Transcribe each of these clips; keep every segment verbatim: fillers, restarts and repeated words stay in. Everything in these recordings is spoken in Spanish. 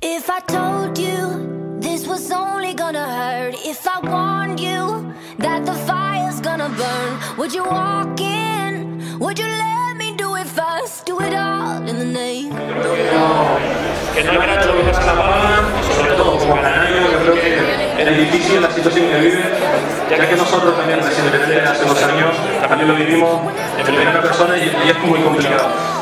If I told you this was only gonna hurt, if I warned you that the fire's gonna burn, would you walk in? Would you let me do it first? Do it all in the name. Que no era lo que pasa en La Palma, sobre todo como canario, yo creo que es difícil la situación que vive, ya que nosotros también recientemente, hace dos años, también lo vivimos en primera persona y, y es muy complicado.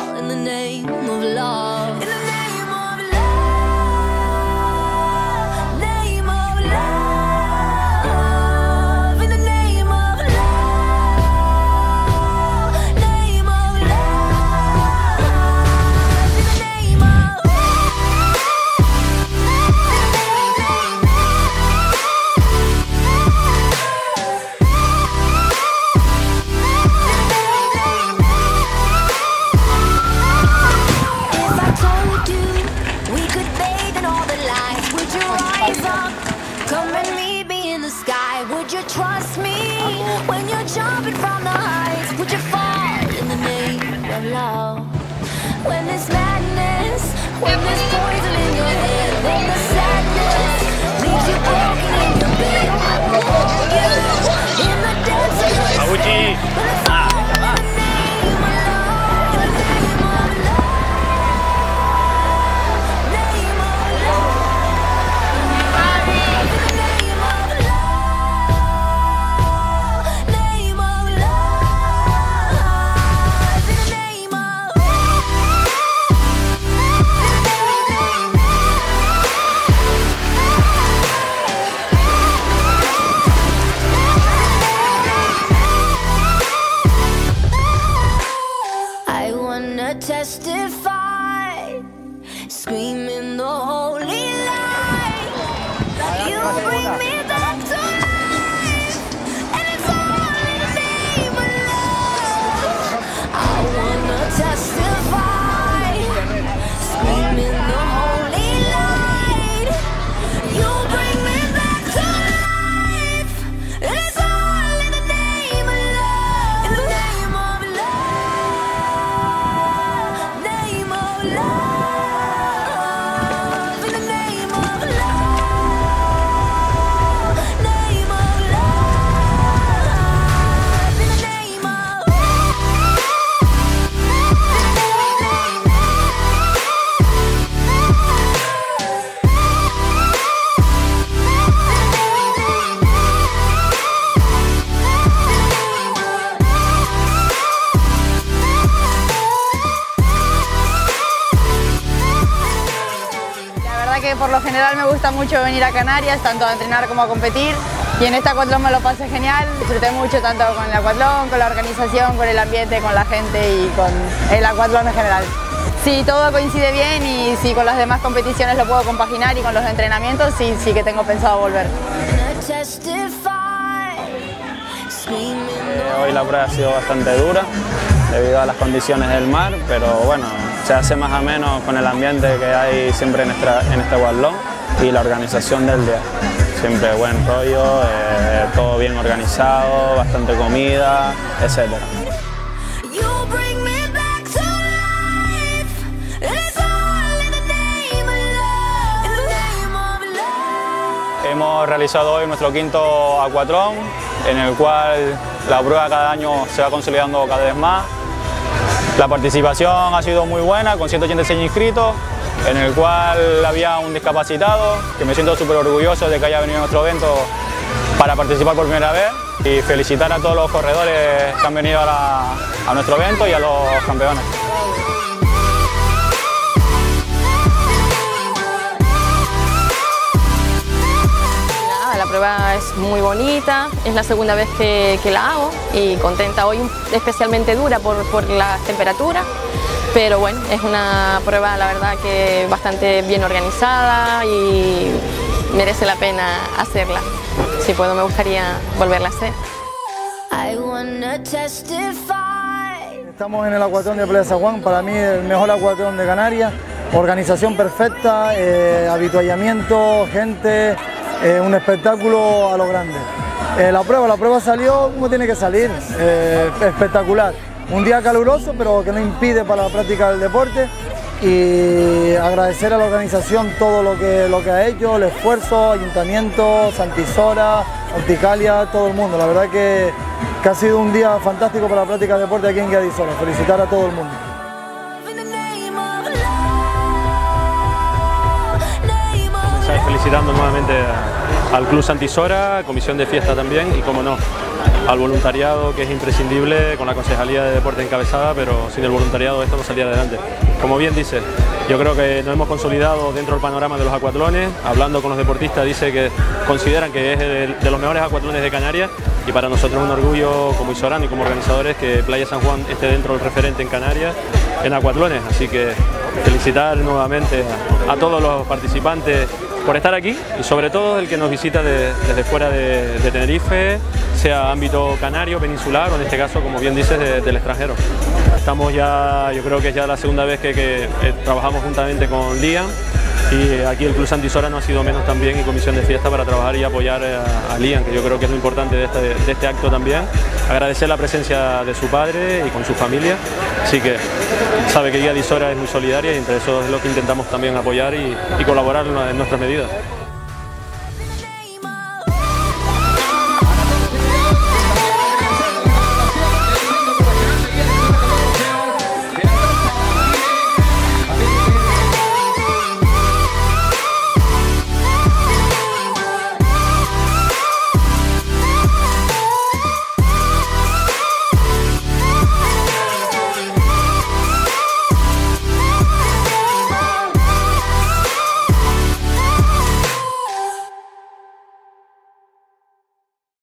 Would you trust me when you're jumping from the heights? Would you fall in the name of love? When there's madness, when there's poison in your head, when the sadness leaves you broken in your bed, I will hold you in the depths of your despair. But it's all in the name of love, in the name of love, name of love. Testify, screaming the holy light. You bring me back to life, and it's all in the name of love. I wanna testify, screaming the holy light. You bring me back to life, and it's all in the name of love, in the name of love. Que por lo general me gusta mucho venir a Canarias, tanto a entrenar como a competir, y en este aquatlón me lo pasé genial, disfruté mucho tanto con el aquatlón, con la organización, con el ambiente, con la gente y con el aquatlón en general. Si todo coincide bien y si con las demás competiciones lo puedo compaginar y con los entrenamientos, sí, sí que tengo pensado volver. Eh, hoy la prueba ha sido bastante dura debido a las condiciones del mar, pero bueno, se hace más o menos con el ambiente que hay siempre en, esta, en este aquatlón y la organización del día. Siempre buen rollo, eh, todo bien organizado, bastante comida, etcétera. Hemos realizado hoy nuestro quinto aquatlón, en el cual la prueba cada año se va consolidando cada vez más. La participación ha sido muy buena, con ciento ochenta y seis inscritos, en el cual había un discapacitado, que me siento súper orgulloso de que haya venido a nuestro evento para participar por primera vez, y felicitar a todos los corredores que han venido a, la, a nuestro evento y a los campeones. La prueba es muy bonita, es la segunda vez que, que la hago y contenta. Hoy especialmente dura por, por las temperaturas, pero bueno, es una prueba la verdad que bastante bien organizada y merece la pena hacerla. Si puedo me gustaría volverla a hacer. Estamos en el aquatlón de Playa San Juan, para mí el mejor aquatlón de Canarias, organización perfecta, eh, habituallamiento, gente. Eh, un espectáculo a lo grande. Eh, la prueba, la prueba salió como tiene que salir, eh, espectacular. Un día caluroso, pero que no impide para la práctica del deporte. y agradecer a la organización todo lo que, lo que ha hecho, el esfuerzo, Ayuntamiento, Santisora, Horticalia, todo el mundo. La verdad que, que ha sido un día fantástico para la práctica de deporte aquí en Guía de Isora. Felicitar a todo el mundo. Felicitando nuevamente al Club Santisora, Comisión de Fiesta también y, como no, al voluntariado, que es imprescindible, con la Concejalía de Deporte encabezada, pero sin el voluntariado esto no salía adelante. Como bien dice, yo creo que nos hemos consolidado dentro del panorama de los acuatlones. Hablando con los deportistas, dice que consideran que es de, de los mejores acuatlones de Canarias, y para nosotros es un orgullo como isorano y como organizadores que Playa San Juan esté dentro del referente en Canarias en acuatlones. Así que felicitar nuevamente a, a todos los participantes por estar aquí, y sobre todo el que nos visita de, desde fuera de, de Tenerife, sea ámbito canario, peninsular o en este caso, como bien dices, de, del extranjero. Estamos ya, yo creo que es ya la segunda vez que, que eh, trabajamos juntamente con Liam, y aquí el Club Santisora no ha sido menos también, y Comisión de Fiesta, para trabajar y apoyar a, a Liam, que yo creo que es lo importante de este, de este acto también. Agradecer la presencia de su padre y con su familia, así que sabe que Guía de Isora es muy solidaria, y entre eso es lo que intentamos también apoyar y, y colaborar en nuestras medidas.